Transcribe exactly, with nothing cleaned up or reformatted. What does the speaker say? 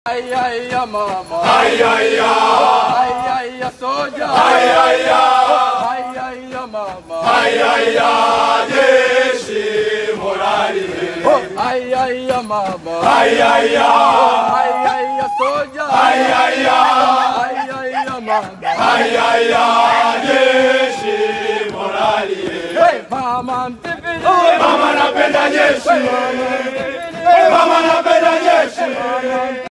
Ay, ay, ya mama. Ay, ay, ya. Ay, ay, ya soja. Ay, ay, ya. Ay, ay, ya mama. Ay, ay, ya. Jeshi morali. Ay, ay, ya mama. Ay, ay, ya. Ay, ay, ya soja. Ay, ay, ya. Ay, ay, ya mama. Ay, ay, ya. Jeshi morali. Hey, mama mpipili. Mama napenda jeshi. Mama napenda jeshi.